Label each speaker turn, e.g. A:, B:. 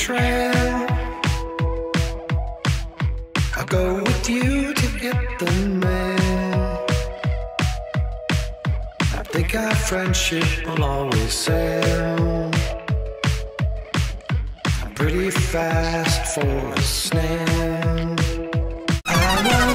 A: trail. I'll go with you to get the mail. I think our friendship will always sail pretty fast for a snail. I